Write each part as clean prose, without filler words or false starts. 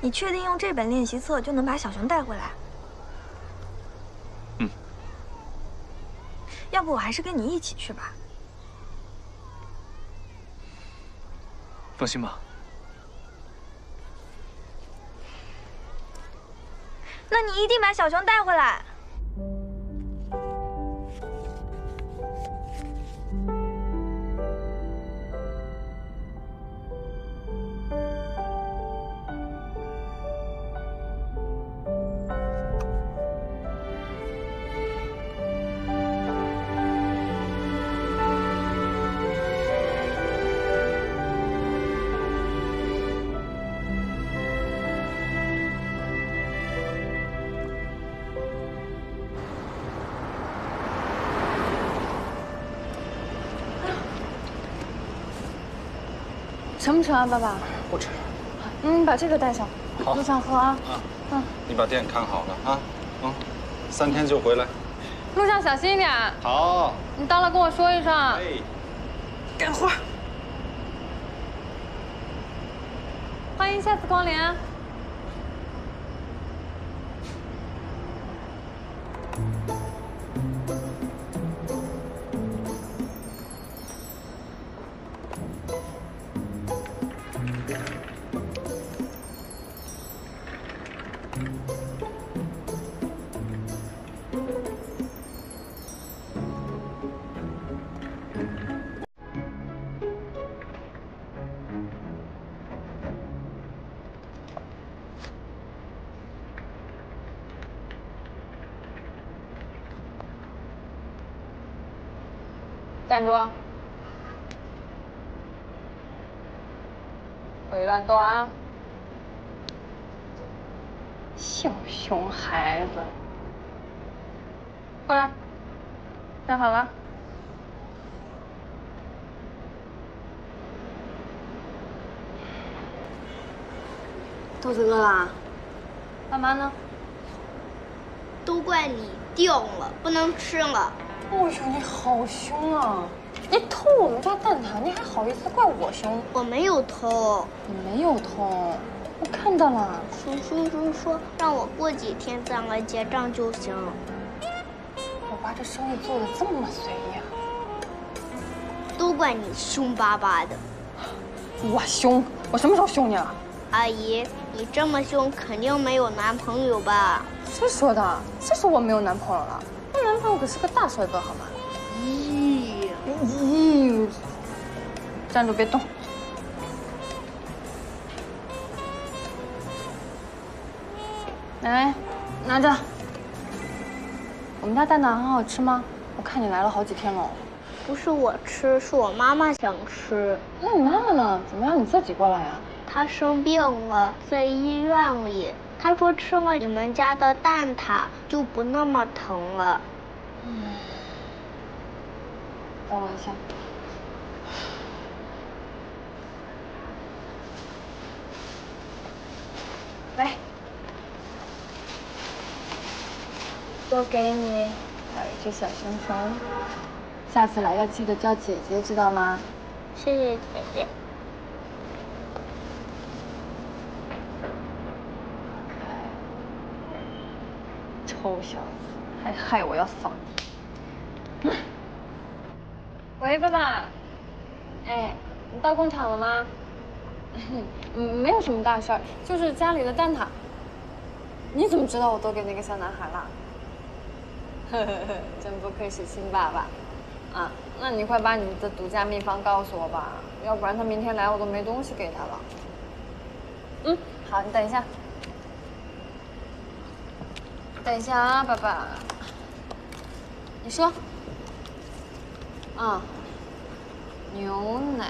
你确定用这本练习册就能把小熊带回来？ 嗯。 要不我还是跟你一起去吧。 放心吧。 那你一定把小熊带回来。 成不成啊，爸爸？ 不吃。 你把这个带上， 好， 路上喝啊。 你把店看好了啊。3天就回来。 路上小心一点。 好。 你到了跟我说一声。 哎。 干活。 欢迎下次光临。 站住！不许乱动啊！小熊孩子，过来，站好了。 肚子饿啦？ 干嘛呢？ 都怪你掉了，不能吃了。 哎呦，你好凶啊！你偷我们家蛋挞，你还好意思怪我凶？ 我没有偷， 你没有偷，我看到了。 叔叔说让我过几天再来结账就行。 我爸这生意做的这么随意啊！ 都怪你凶巴巴的。 我凶？我什么时候凶你了？ 阿姨，你这么凶，肯定没有男朋友吧？ 谁说的？谁说我没有男朋友了？ 我男朋友可是个大帅哥，好吗？咦，站住，别动！来，拿着。我们家蛋挞很好吃吗？我看你来了好几天了。 不是我吃，是我妈妈想吃。 那你妈妈呢？怎么让你自己过来啊？ 她生病了，在医院里。 她说吃了你们家的蛋挞就不那么疼了。 等我一下。来， 我给你。 还有一只小熊熊，下次来要记得叫姐姐，知道吗？ 谢谢姐姐。 臭小子，还害我要扫地。喂，爸爸。哎，你到工厂了吗？没有什么大事儿，就是家里的蛋挞。你怎么知道我都给那个小男孩了？呵呵呵，真不愧是亲爸爸。啊，那你快把你的独家秘方告诉我吧，要不然他明天来我都没东西给他了。好，你等一下。 等一下啊，爸爸。你说。牛奶。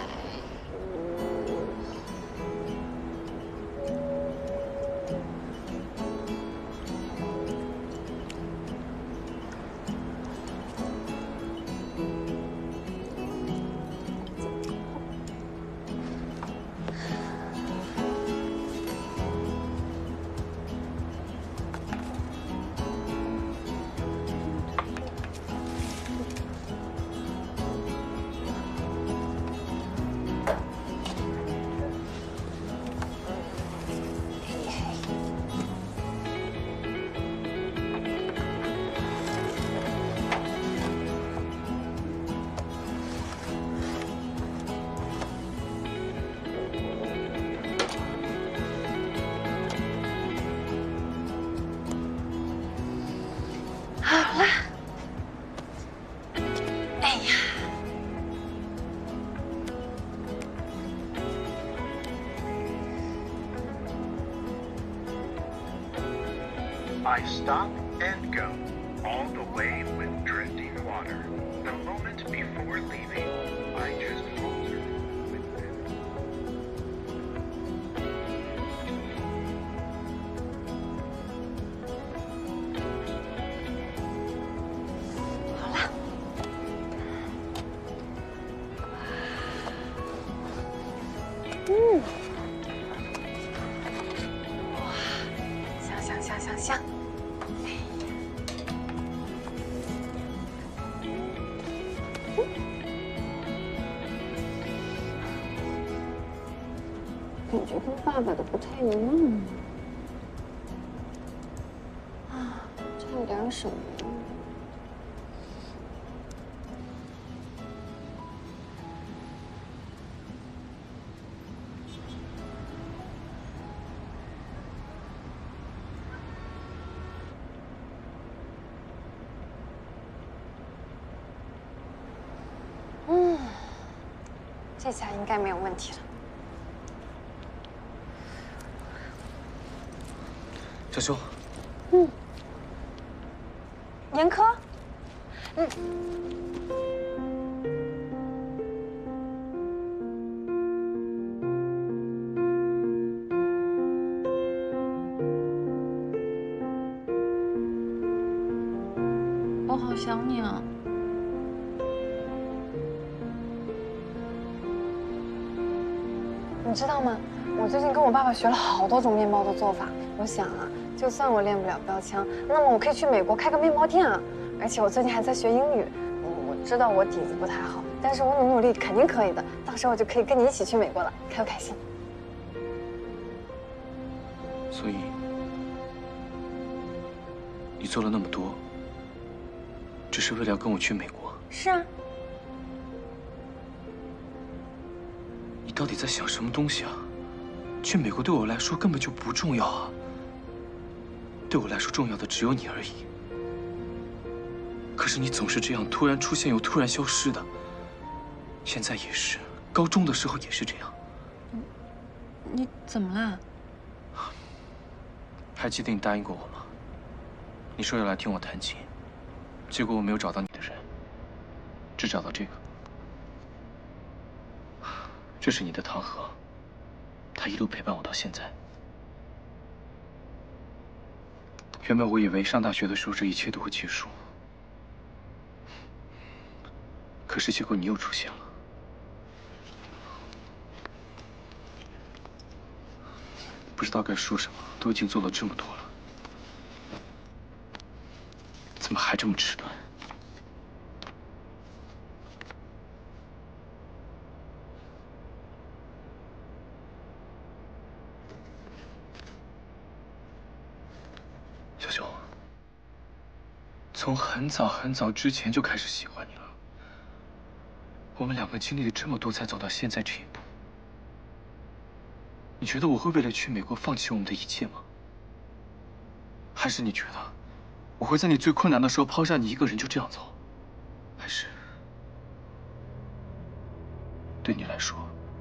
I stop and go, all the way with drifting water. The moment before leaving, I just falter with them. 好了。哇，香。感觉跟爸爸的不太一样啊，差点什么？这下应该没有问题了。 小修， 严科，我好想你啊。你知道吗？我最近跟我爸爸学了好多种面包的做法。我想啊，就算我练不了标枪，那么我可以去美国开个面包店啊。而且我最近还在学英语。我知道我底子不太好，但是我努力肯定可以的。到时候我就可以跟你一起去美国了，开不开心？ 所以，你做了那么多，只是为了要跟我去美国？ 是啊。 你到底在想什么东西啊？去美国对我来说根本就不重要啊。对我来说重要的只有你而已。可是你总是这样突然出现又突然消失的，现在也是，高中的时候也是这样。 你怎么啦？ 还记得你答应过我吗？你说要来听我弹琴，结果我没有找到你的人，只找到这个。这是你的堂和，他一路陪伴我到现在。原本我以为上大学的时候这一切都会结束，可是结果你又出现了。不知道该说什么，都已经做了这么多了，怎么还这么迟钝？小熊，从很早很早之前就开始喜欢你了。我们两个经历了这么多，才走到现在这一步。你觉得我会为了去美国放弃我们的一切吗？还是你觉得我会在你最困难的时候抛下你一个人就这样走？还是对你来说，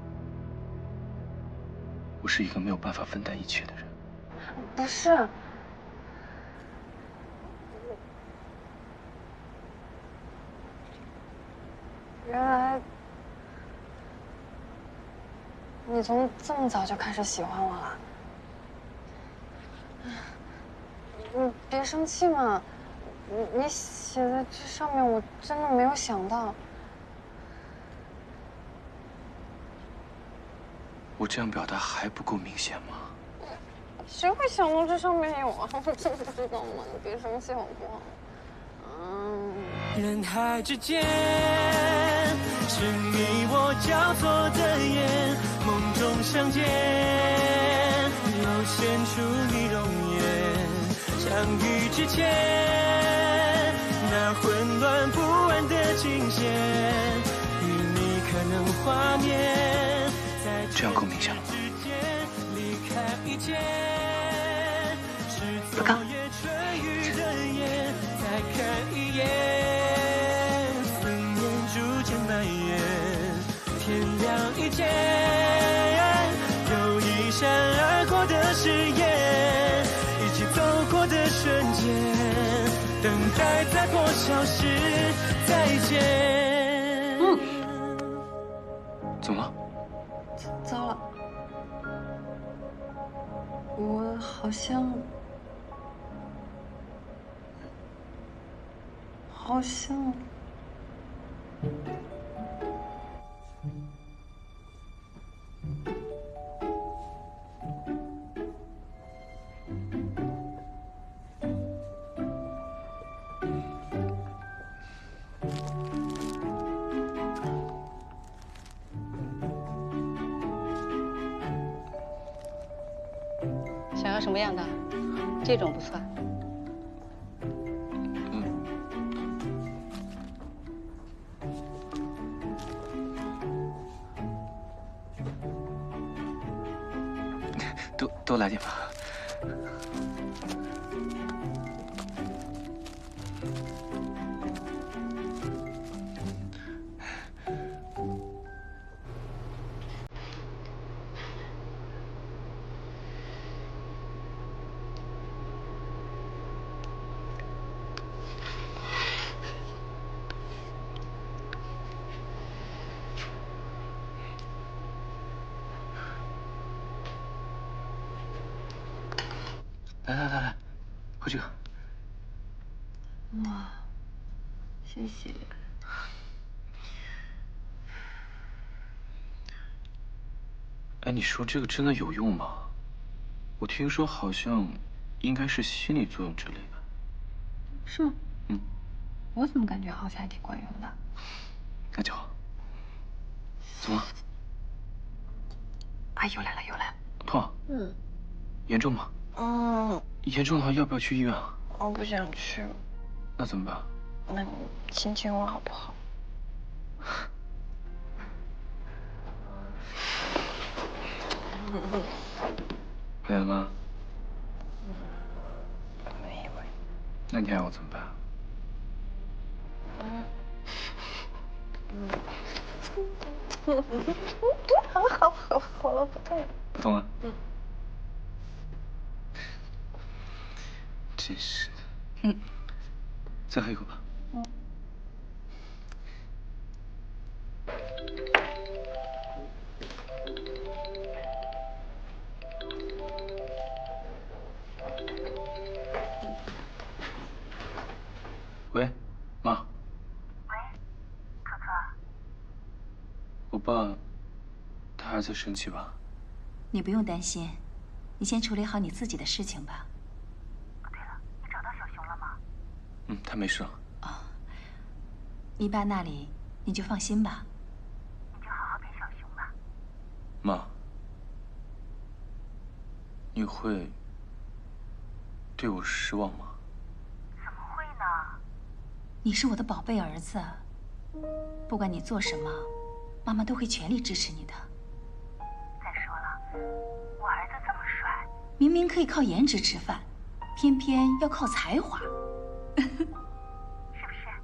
我是一个没有办法分担一切的人？ 不是。原来你从这么早就开始喜欢我了。你别生气嘛，你写在这上面，我真的没有想到。 我这样表达还不够明显吗？ 谁会想到这上面有啊？我真不知道嘛，你别生气好不好？ 人海之间，是你我交错的眼，梦中相见，又现出你容颜。相遇之前，那混乱不安的琴弦，与你可能画面，在这样够明显了吗？ 离开一切，是不够。 昨夜春雨的眼，再看一眼，思念逐渐蔓延，天亮一见，有一闪而过的誓言，一起走过的瞬等待再过小时再见。 怎么了？ 糟了，我好像想要什么样的？这种不算。 多来点吧。来，喝这个。 哇，谢谢。 哎，你说这个真的有用吗？我听说好像应该是心理作用之类的。 是吗？我怎么感觉好像还挺管用的？ 那就好。怎么了？ 啊，又来了。 痛？严重吗？严重的话要不要去医院啊？ 我不想去。 那怎么办？ 那你亲亲我好不好？ 累了吗？ 没有。 那你爱我怎么办？好了，不痛了。不痛了？真是的。再喝一口吧。喂，妈。 喂，可可。 我爸，他还在生气吧？ 你不用担心，你先处理好你自己的事情吧。哦，对了，你找到小熊了吗？ 他没事了。 哦，你爸那里你就放心吧。你就好好陪小熊吧。 妈，你会对我失望吗？ 怎么会呢？你是我的宝贝儿子，不管你做什么，妈妈都会全力支持你的。再说了，我儿子这么帅，明明可以靠颜值吃饭，偏偏要靠才华，是不是？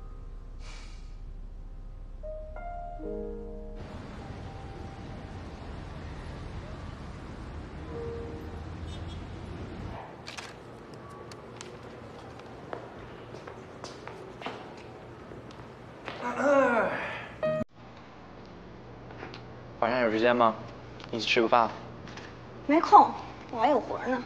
晚上有时间吗？一起吃个饭。 没空，我还有活呢。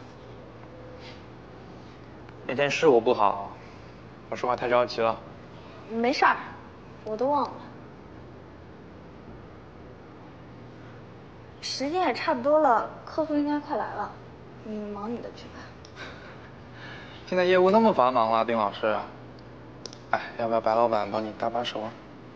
那天是我不好，我说话太着急了。 没事儿，我都忘了。时间也差不多了，客户应该快来了，你忙你的去吧。 现在业务那么繁忙了，丁老师。哎，要不要白老板帮你搭把手啊？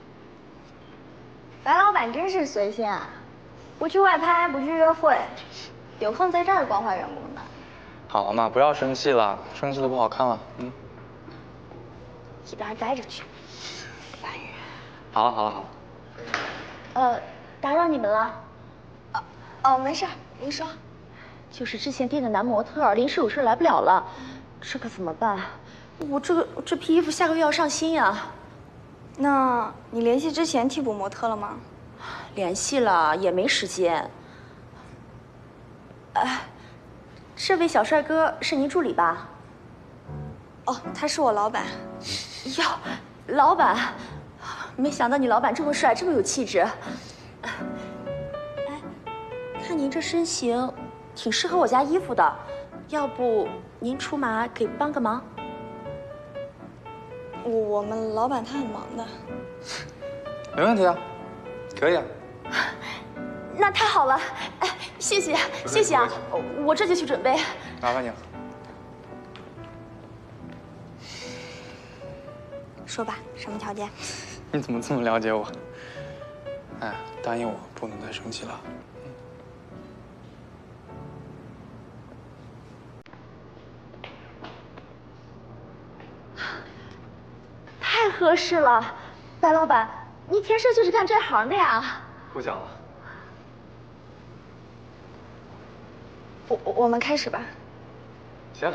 白老板真是随性啊，不去外拍，不去约会，有空在这儿光怀员工呢。 好了嘛，不要生气了，生气的不好看了。 一边待着去，烦人。 好了。 打扰你们了。 没事儿，您说。 就是之前订的男模特临时有事来不了了，这可怎么办？我这批衣服下个月要上新呀。 那你联系之前替补模特了吗？ 联系了，也没时间。这位小帅哥是您助理吧？ 哦，他是我老板。哟，老板，没想到你老板这么帅，这么有气质。哎，看您这身形，挺适合我家衣服的，要不您出马给帮个忙？我们老板他很忙的。 没问题啊，可以啊。 那太好了，哎，谢谢谢谢啊，我这就去准备。 麻烦你了。 说吧，什么条件？ 你怎么这么了解我？哎，答应我不能再生气了。 太合适了，白老板，你天生就是干这行的呀。 不讲了。 我们开始吧。 行。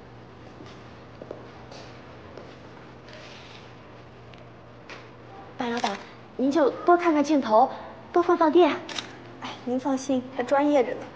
白老板，您就多看看镜头，多放放电。哎，您放心，他专业着呢。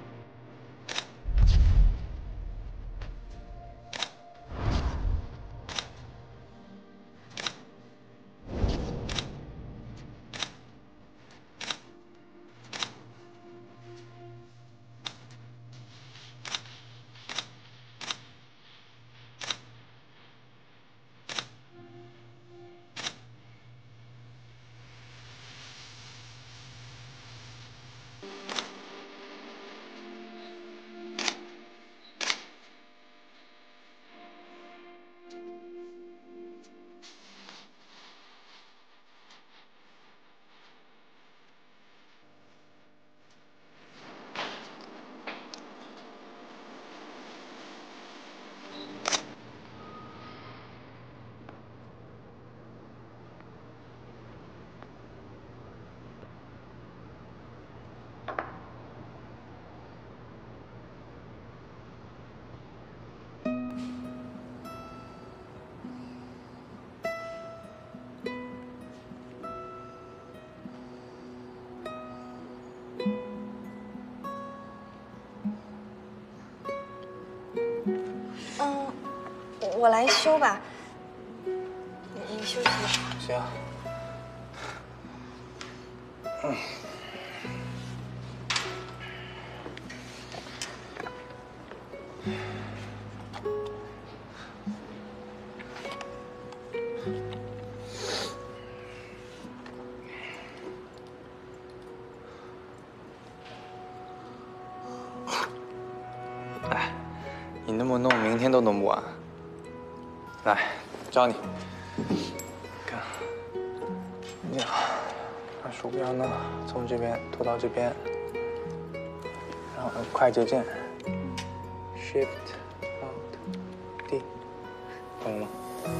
我来修吧，你休息吧。 行。哎，你那么弄，明天都弄不完。来，教你。看，这样，把鼠标呢从这边拖到这边，然后快捷键 Shift Alt D， 懂了吗？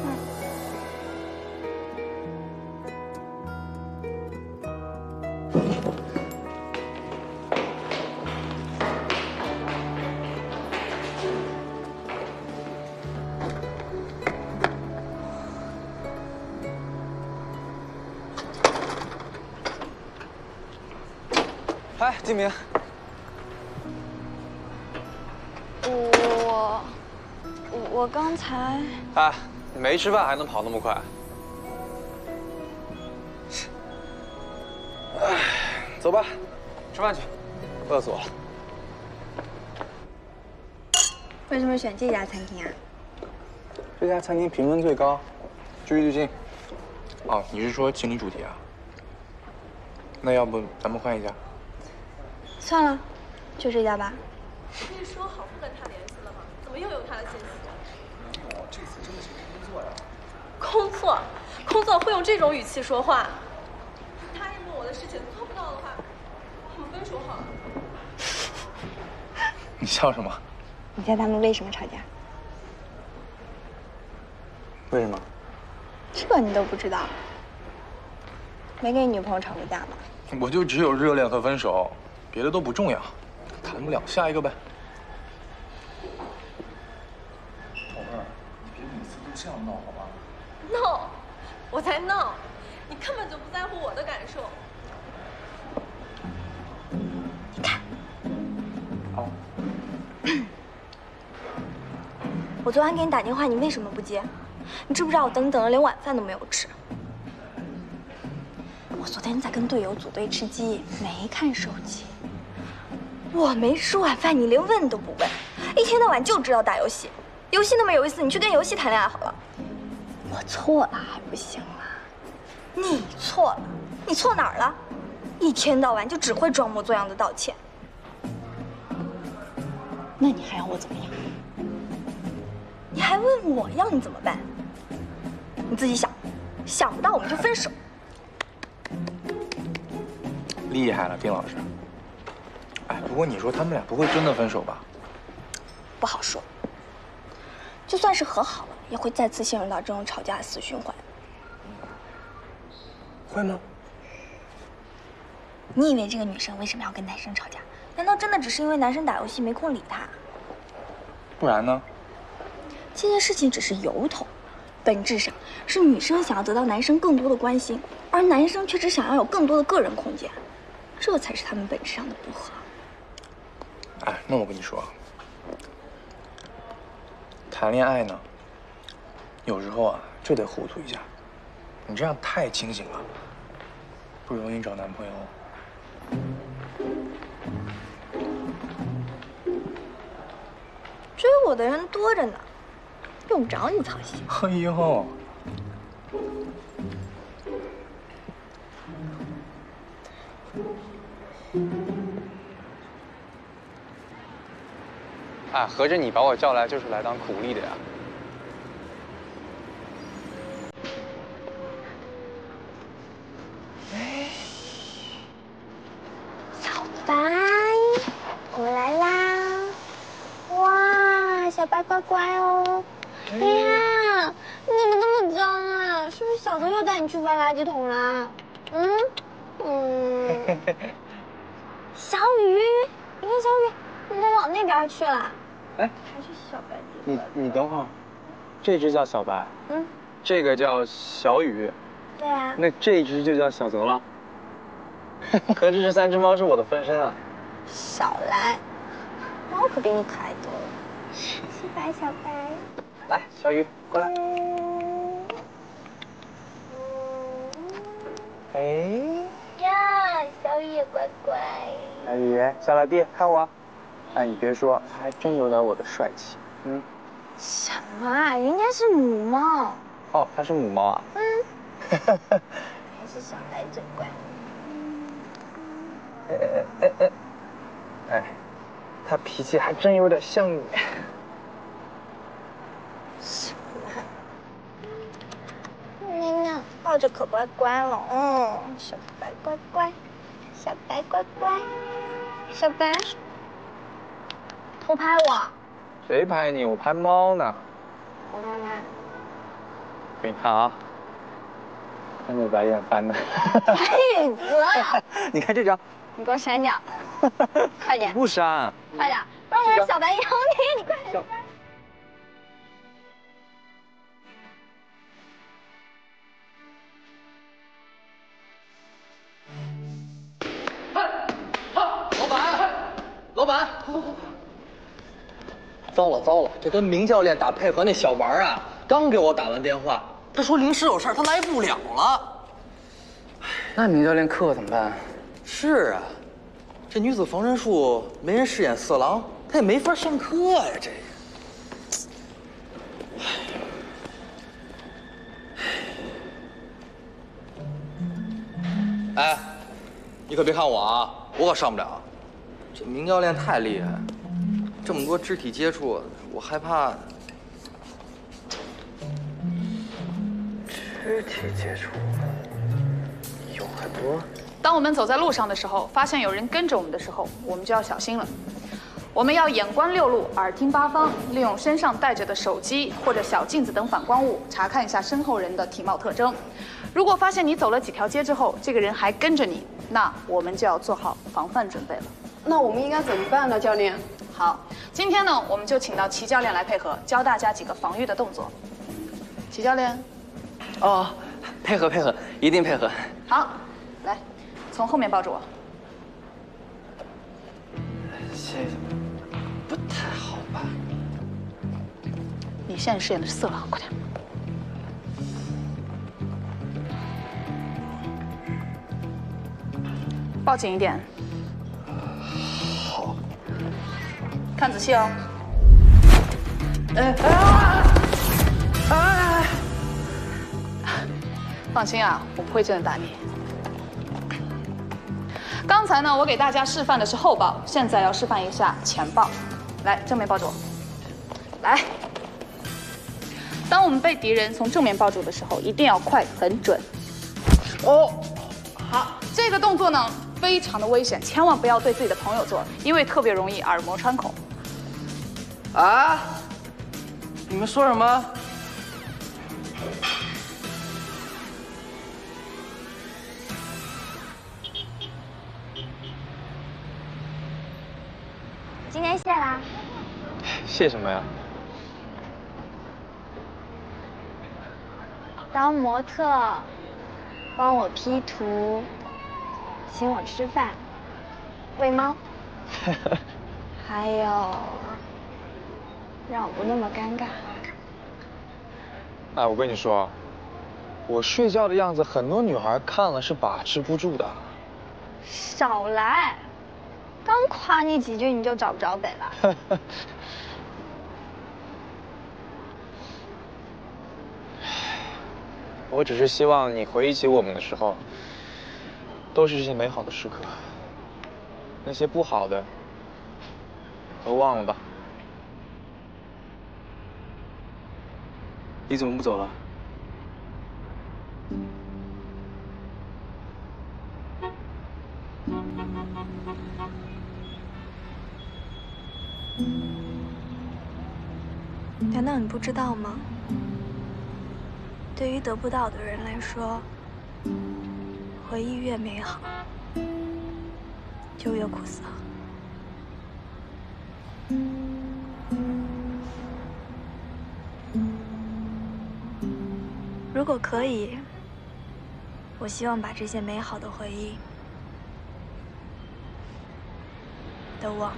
哎，金明， 我刚才…… 哎，你没吃饭还能跑那么快？哎，走吧，吃饭去，饿死我了。 为什么选这家餐厅啊？ 这家餐厅评分最高，聚一聚劲。哦，你是说情侣主题啊？那要不咱们换一家？ 算了，就这家吧。 不是说好不跟他联系了吗？怎么又有他的信息？ 我这次真的是工作呀。 工作会用这种语气说话？答应过我的事情做不到的话，我们分手好了。 你笑什么？ 你猜他们为什么吵架？ 为什么？ 这你都不知道？没跟你女朋友吵过架吧？ 我就只有热恋和分手，别的都不重要，谈不了，下一个呗。 宝贝儿，你别每次都这样闹好吧？ 闹，我在闹，你根本就不在乎我的感受。 你看， 好。 我昨晚给你打电话，你为什么不接？你知不知道我等你等了连晚饭都没有吃？我昨天在跟队友组队吃鸡，没看手机。我没吃晚饭，你连问都不问，一天到晚就知道打游戏。游戏那么有意思，你去跟游戏谈恋爱好了。我错了还不行吗？你错了，你错哪儿了？一天到晚就只会装模作样的道歉。 那你还要我怎么样？ 你还问我要你怎么办？你自己想，想不到我们就分手。 厉害了，丁老师。哎，不过你说他们俩不会真的分手吧？ 不好说。就算是和好了，也会再次陷入到这种吵架的死循环。 会吗？ 你以为这个女生为什么要跟男生吵架？难道真的只是因为男生打游戏没空理她？ 不然呢？ 这件事情只是由头，本质上是女生想要得到男生更多的关心，而男生却只想要有更多的个人空间，这才是他们本质上的不合。 哎，那我跟你说，谈恋爱呢，有时候啊就得糊涂一下。你这样太清醒了，不容易找男朋友。 追我的人多着呢，用不着你操心。 哎呦，哎，合着你把我叫来就是来当苦力的呀？ 小白，我来啦！哇，小白乖乖哦。哎呀，你怎么那么脏啊？是不是小泽又带你去翻垃圾桶啦？小雨，你看小雨，怎么往那边去了？ 哎， 还是小白姐。 你等会儿，这只叫小白，这个叫小雨， 对啊， 那这只就叫小泽了。合着这3只猫是我的分身啊！ 少来，猫可比你可爱多了。 小白，小白， 来，小雨过来。哎呀，小雨也乖乖。 小雨，小老弟，看我。哎，你别说，还真有点我的帅气。 什么啊？人家是母猫。 哦，它是母猫啊。 还是小白最乖。 哎，它脾气还真有点像你。 什么？抱着可乖乖了，小白乖乖，小白乖乖，小白，偷拍我？ 谁拍你？我拍猫呢。 我看看。 给你看啊，翻着白眼翻的。 闭嘴！ 你看这张。 你给我删掉，快点！ 不删， 快点，不然我让小白咬你！你快点！ 老板，糟了糟了，这跟明教练打配合那小王啊，刚给我打完电话，他说临时有事他来不了了。 那明教练课怎么办？ 是啊，这女子防身术没人饰演色狼，他也没法上课呀，这。哎，你可别看我啊，我可上不了。这明教练太厉害，这么多肢体接触，我害怕。 肢体接触有很多。 当我们走在路上的时候，发现有人跟着我们的时候，我们就要小心了。我们要眼观六路，耳听八方，利用身上带着的手机或者小镜子等反光物，查看一下身后人的体貌特征。如果发现你走了几条街之后，这个人还跟着你，那我们就要做好防范准备了。 那我们应该怎么办呢，教练？ 好，今天呢，我们就请到齐教练来配合，教大家几个防御的动作。齐教练。 哦，配合，一定配合。 好，来，从后面抱住我。 谢谢。不太好吧？ 你现在饰演的是色狼，快点。抱紧一点。 好。 看仔细哦。放心啊，我不会真的打你。刚才呢，我给大家示范的是后抱，现在要示范一下前抱。来，正面抱住我。来。当我们被敌人从正面抱住的时候，一定要快、很准。哦，好，这个动作呢非常的危险，千万不要对自己的朋友做，因为特别容易耳膜穿孔。 啊？你们说什么？ 今天谢啦。 谢什么呀？ 当模特，帮我 P 图，请我吃饭，喂猫，还有让我不那么尴尬。 哎，我跟你说，我睡觉的样子，很多女孩看了是把持不住的。 少来，刚夸你几句你就找不着北了。 我只是希望你回忆起我们的时候，都是这些美好的时刻，那些不好的都忘了吧。 你怎么不走了？ 难道你不知道吗？对于得不到的人来说，回忆越美好，就越苦涩。如果可以，我希望把这些美好的回忆都忘了。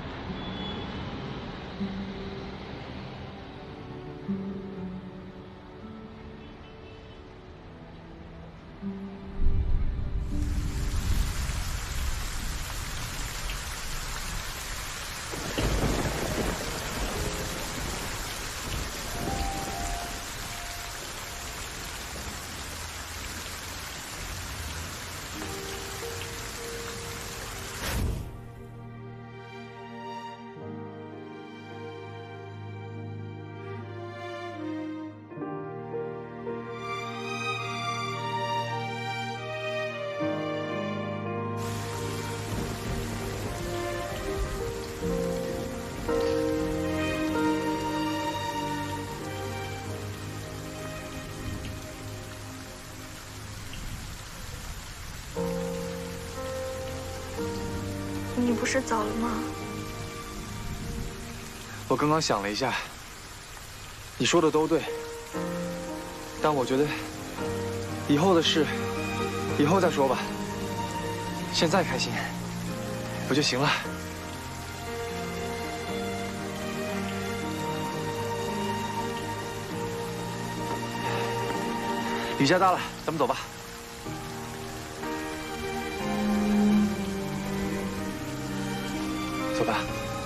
你不是走了吗？ 我刚刚想了一下，你说的都对，但我觉得以后的事以后再说吧，现在开心不就行了？雨下大了，咱们走吧。走吧。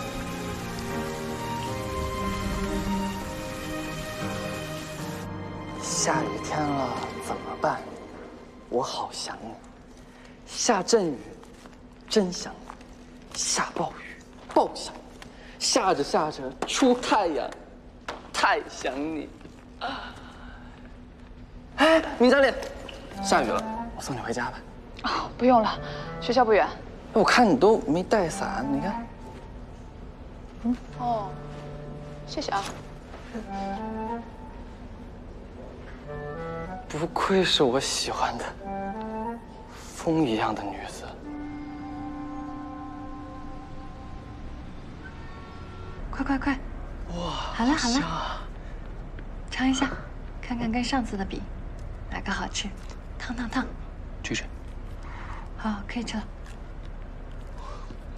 下雨天了怎么办？我好想你。下阵雨，真想你；下暴雨，爆想你；下着下着出太阳，太想你。哎，明佳丽，下雨了，我送你回家吧。 啊，不用了，学校不远。 我看你都没带伞，你看。 哦，谢谢啊。 不愧是我喜欢的风一样的女子。 快快快！ 哇， 好了好了，尝一下，看看跟上次的比，哪个好吃？烫烫烫！ 去吃。 好，可以吃了。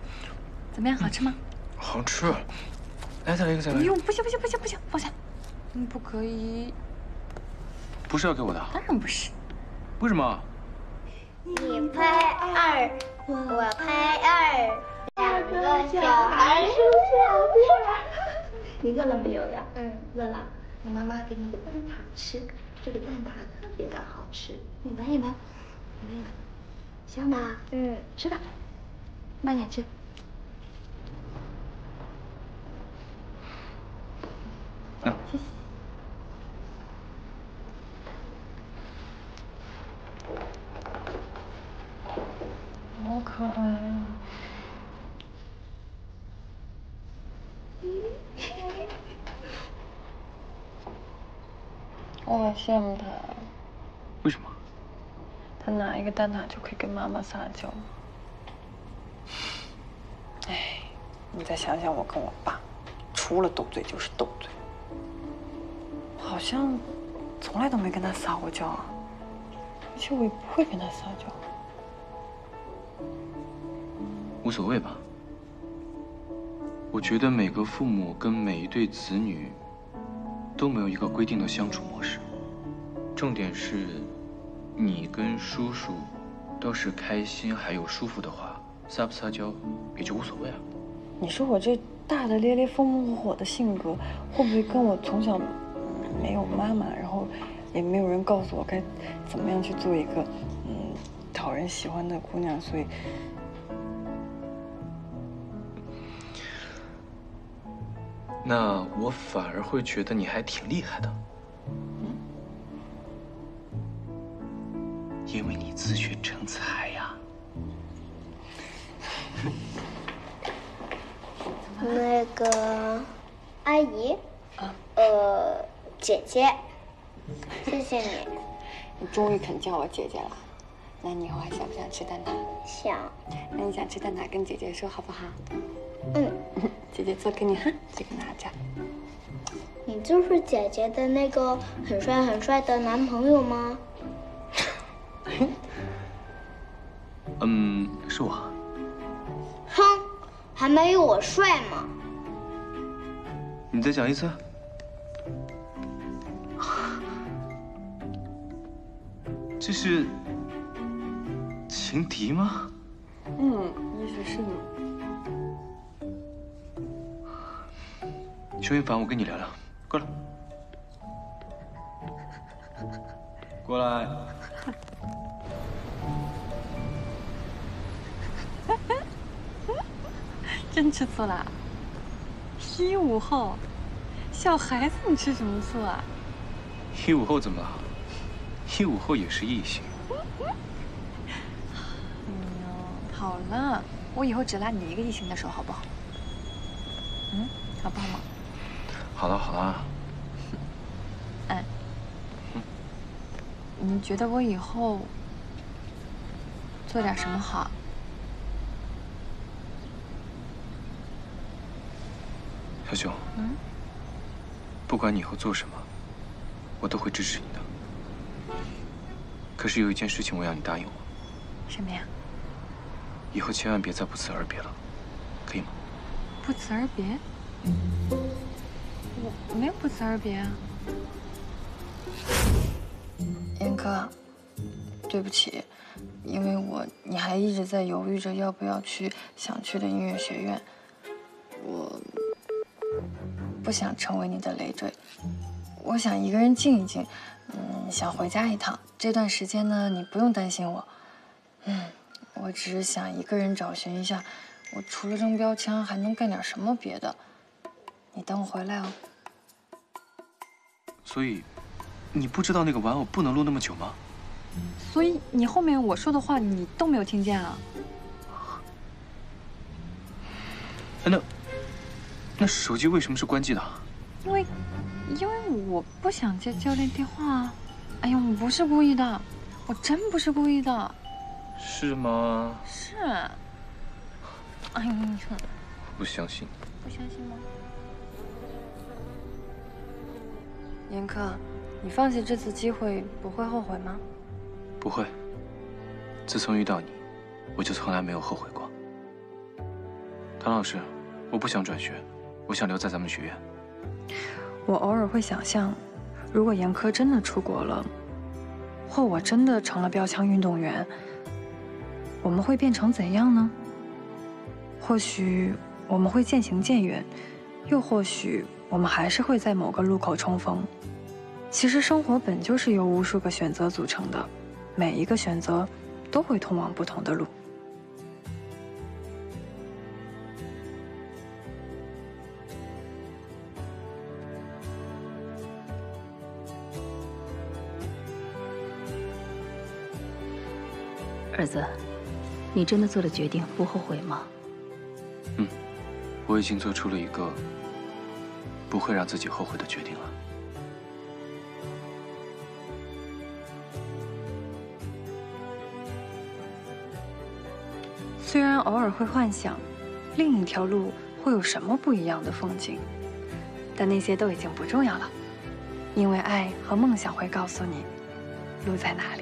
怎么样，好吃吗？ 好吃。来，再来一个，再来一个。 不用，不行不行不行不行，放下。 你不可以。 不是要给我的？ 当然不是。 为什么？ 你拍2，我拍2，两个小孩数小片。你饿了没有呀？饿了。你妈妈给你蛋挞吃，这个蛋挞特别的好吃，你闻一闻，你闻一闻，香吗？吃吧，慢点吃。谢谢。 好可爱啊！我好羡慕他。 为什么？ 他拿一个蛋挞就可以跟妈妈撒娇。哎，你再想想我跟我爸，除了斗嘴就是斗嘴。我好像从来都没跟他撒过娇啊，而且我也不会跟他撒娇。 无所谓吧。我觉得每个父母跟每一对子女都没有一个规定的相处模式，重点是，你跟叔叔都是开心还有舒服的话，撒不撒娇也就无所谓啊。 你说我这大大咧咧、风风火火的性格，会不会跟我从小没有妈妈，然后也没有人告诉我该怎么样去做一个讨人喜欢的姑娘，所以。 那我反而会觉得你还挺厉害的，因为你自学成才呀。 那个阿姨，姐姐，谢谢你， 你终于肯叫我姐姐了。那你以后还想不想吃蛋挞？ 想。 那你想吃蛋挞跟姐姐说好不好？姐姐做给你哈，这个拿着。 你就是姐姐的那个很帅很帅的男朋友吗？ 是我。 哼，还没有我帅吗？ 你再讲一次。这是情敌吗？ 也许是呢。 邱云凡，我跟你聊聊，过来，过来。 真吃醋啦？1午后，小孩子你吃什么醋啊 ？1午后怎么了？1午后也是异性。 好了，我以后只拉你一个异性的手，好不好？好不好嘛？ 好了好了。 你觉得我以后做点什么好？ 小熊，不管你以后做什么，我都会支持你的。可是有一件事情我要你答应我。 什么呀？ 以后千万别再不辞而别了，可以吗？ 不辞而别？我没有不辞而别啊。严哥，对不起，因为你还一直在犹豫着要不要去想去的音乐学院，我不想成为你的累赘，我想一个人静一静，想回家一趟。这段时间呢，你不用担心我，我只是想一个人找寻一下，我除了扔标枪还能干点什么别的。你等我回来哦。 所以，你不知道那个玩偶不能录那么久吗？ 所以你后面我说的话你都没有听见啊？ 那手机为什么是关机的？ 因为我不想接教练电话啊。哎呀，我不是故意的，我真不是故意的。 是吗？ 是。哎呀， 不相信。 不相信吗？严科，你放弃这次机会不会后悔吗？ 不会。自从遇到你，我就从来没有后悔过。唐老师，我不想转学，我想留在咱们学院。 我偶尔会想象，如果严科真的出国了，或我真的成了标枪运动员，我们会变成怎样呢？或许我们会渐行渐远，又或许我们还是会在某个路口重逢。其实生活本就是由无数个选择组成的，每一个选择都会通往不同的路。 儿子，你真的做了决定，不后悔吗？ 我已经做出了一个不会让自己后悔的决定了。 虽然偶尔会幻想，另一条路会有什么不一样的风景，但那些都已经不重要了，因为爱和梦想会告诉你，路在哪里。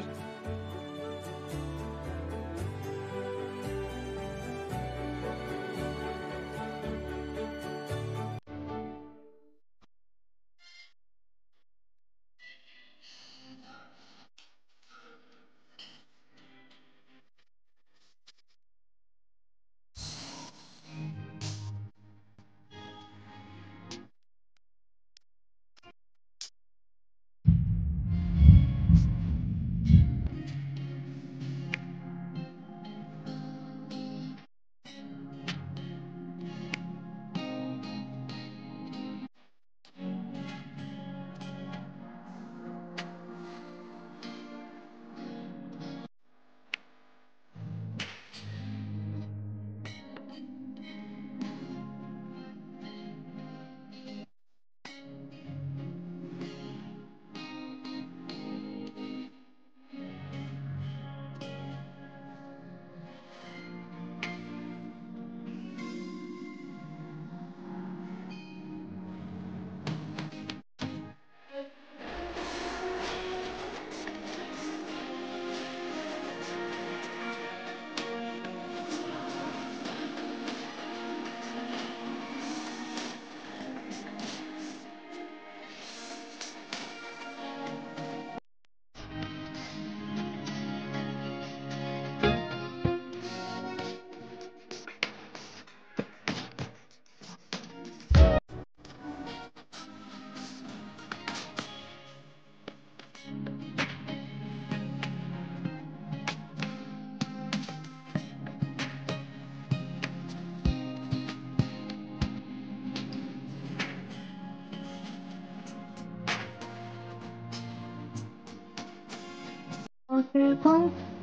时光